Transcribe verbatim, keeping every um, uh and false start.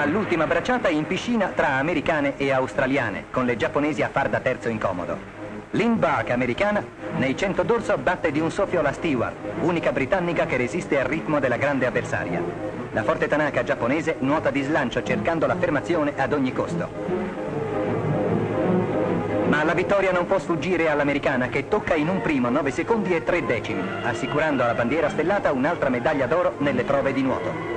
all'ultima bracciata in piscina tra americane e australiane, con le giapponesi a far da terzo incomodo. Lynn Burke, americana, nei cento d'orso batte di un soffio la Stewart, unica britannica che resiste al ritmo della grande avversaria. La forte Tanaka giapponese nuota di slancio cercando l'affermazione ad ogni costo. Ma la vittoria non può sfuggire all'americana, che tocca in un primo nove secondi e tre decimi, assicurando alla bandiera stellata un'altra medaglia d'oro nelle prove di nuoto.